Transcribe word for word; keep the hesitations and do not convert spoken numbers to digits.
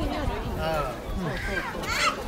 にあるいいね。そうそうそう。